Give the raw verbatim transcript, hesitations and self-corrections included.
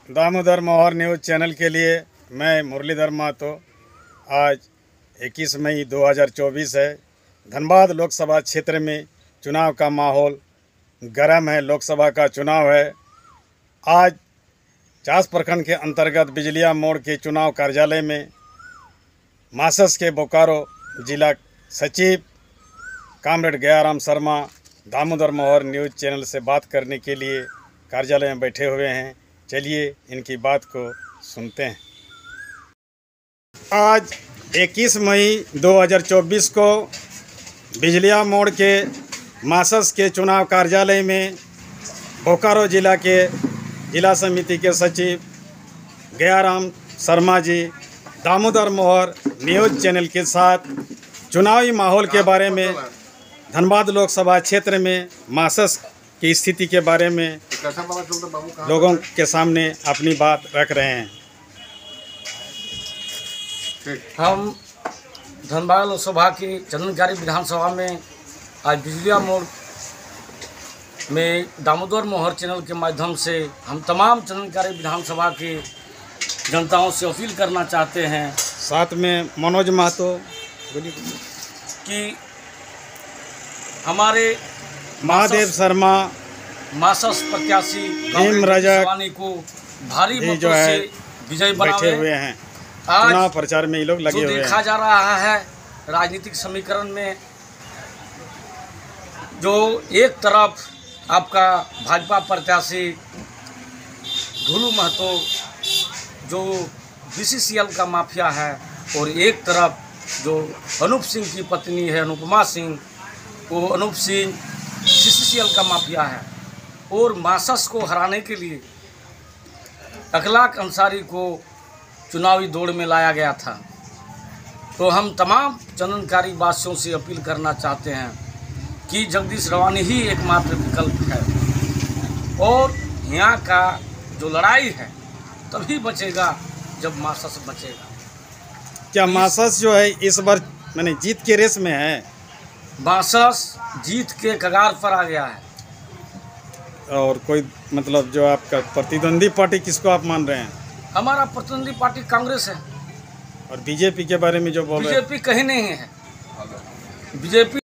दामोदर मोहर news channel के लिए मैं मुरलीधर महतो। आज इक्कीस मई दो हज़ार चौबीस है। धनबाद लोकसभा क्षेत्र में चुनाव का माहौल गर्म है। लोकसभा का चुनाव है। आज चास प्रखंड के अंतर्गत बिजलिया मोड़ के चुनाव कार्यालय में मासस के बोकारो जिला सचिव कामरेड गयाराम शर्मा दामोदर मोहर न्यूज़ चैनल से बात करने के लिए कार्यालय में बैठे हुए हैं। चलिए इनकी बात को सुनते हैं। आज इक्कीस मई दो हज़ार चौबीस को बिजलिया मोड़ के मासस के चुनाव कार्यालय में बोकारो जिला के जिला समिति के सचिव गयाराम शर्मा जी दामोदर मोहर न्यूज़ चैनल के साथ चुनावी माहौल के बारे में, धनबाद लोकसभा क्षेत्र में मासस की स्थिति के बारे में लोगों के सामने अपनी बात रख रहे हैं। हम धनबाद लोकसभा की चंदनकारी विधानसभा में आज बिजलिया मोड़ में दामोदर मोहर चैनल के माध्यम से हम तमाम चंदनकारी विधानसभा के जनताओं से अपील करना चाहते हैं। साथ में मनोज महतो कि हमारे महादेव शर्मा मासस प्रत्याशी भीम रजक को भारी जो मतों है से विजय बैठे बनावे। हुए हैं। आज चुनाव प्रचार में ये लोग लगे जो हुए देखा हैं। जा रहा है राजनीतिक समीकरण में, जो एक तरफ आपका भाजपा प्रत्याशी ढुलू महतो जो बीसीसीएल का माफिया है, और एक तरफ जो अनूप सिंह की पत्नी है अनुपमा सिंह, वो अनूप सिंह सीसीसीएल का माफिया है। और मासस को हराने के लिए अखलाक अंसारी को चुनावी दौड़ में लाया गया था। तो हम तमाम चंदनकारी वासियों से अपील करना चाहते हैं कि जगदीश रवानी ही एकमात्र विकल्प है, और यहाँ का जो लड़ाई है तभी बचेगा जब मासस बचेगा। क्या मासस जो है इस बार मैंने जीत के रेस में है? मासस जीत के कगार पर आ गया है। और कोई मतलब जो आपका प्रतिद्वंदी पार्टी किसको आप मान रहे हैं? हमारा प्रतिद्वंदी पार्टी कांग्रेस है। और बीजेपी के बारे में जो बोल रहे हैं? बीजेपी कहीं नहीं है। बीजेपी